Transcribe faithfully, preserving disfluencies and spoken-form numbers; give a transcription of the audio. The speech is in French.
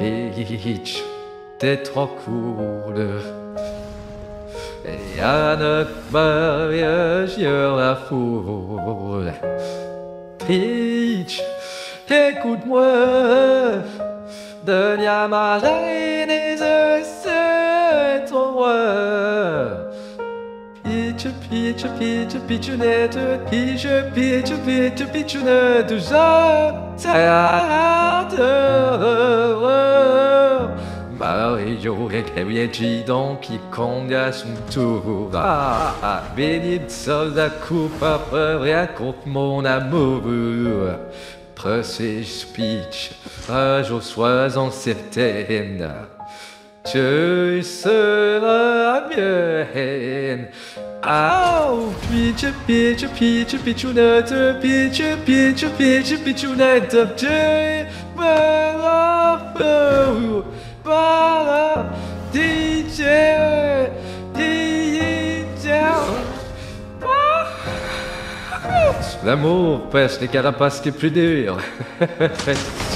Peach, t'es trop cool. Et à notre mariage, y aura foule. Peach, écoute-moi, deviens ma reine et je serai ton roi. Peach, Peach, Peach, Peachunette, Peach, Peach, Peach, Peachunette, je t'adore. Mario et Luigi donc qui compte à son tour. Ah, ah, béni de la coupe après raconte mon amour. Procès Peach, un jour sois-en certaine. Tu seras mienne. Oh, Peach, Peach, Peach, Peachunette, Peach, Peach, Peach, Peachunette, tu m'as fait para D J, D J. L'amour pèse les carapaces les plus durs.